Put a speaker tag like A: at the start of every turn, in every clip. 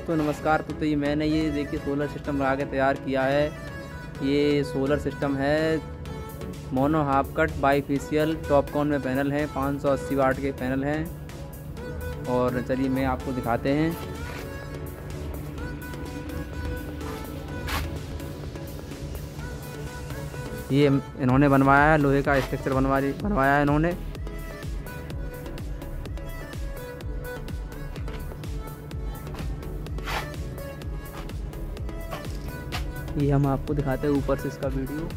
A: दोस्तों नमस्कार। तो ये मैंने ये देखिए सोलर सिस्टम लगा के तैयार किया है। ये सोलर सिस्टम है mono half cut bifacial TOPCon में पैनल है, 580 वाट के पैनल हैं। और चलिए मैं आपको दिखाते हैं। ये इन्होंने बनवाया है, लोहे का स्ट्रक्चर बनवाया है इन्होंने। ये हम आपको दिखाते हैं ऊपर से इसका वीडियो।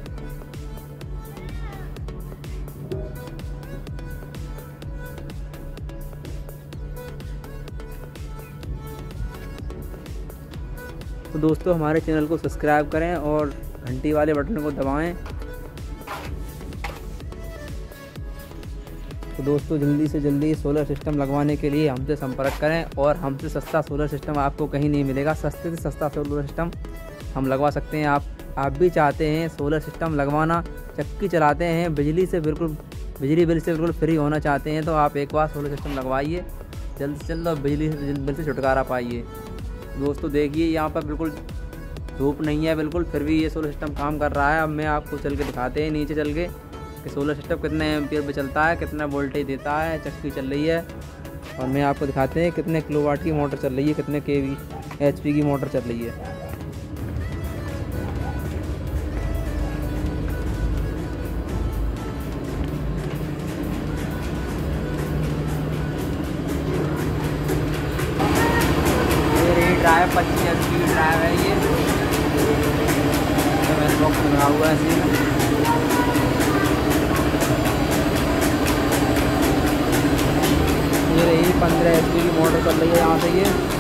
A: तो दोस्तों हमारे चैनल को सब्सक्राइब करें और घंटी वाले बटन को दबाएं। तो दोस्तों जल्दी से जल्दी सोलर सिस्टम लगवाने के लिए हमसे संपर्क करें और हमसे सस्ता सोलर सिस्टम आपको कहीं नहीं मिलेगा। सस्ते से सस्ता सोलर सिस्टम हम लगवा सकते हैं। आप भी चाहते हैं सोलर सिस्टम लगवाना, चक्की चलाते हैं, बिजली बिल से बिल्कुल फ्री होना चाहते हैं, तो आप एक बार सोलर सिस्टम लगवाइए जल्द से जल्द और बिजली बिल से छुटकारा पाइए। दोस्तों देखिए यहाँ पर बिल्कुल धूप नहीं है बिल्कुल, फिर भी ये सोलर सिस्टम काम कर रहा है। अब मैं आपको चल के दिखाते हैं नीचे चल के कि सोलर सिस्टम कितने एम्पियर पे चलता है, कितना वोल्टेज देता है। चक्की चल रही है और मैं आपको दिखाते हैं कितने किलोवाट की मोटर चल रही है, कितने HP की मोटर चल रही है। ड्राइव 25 HP की ड्राइव है ये, तो मैंने बॉक्स लगा हुआ है इसी में। ये रही 15 HP की मोटर चल रही है यहाँ से ये।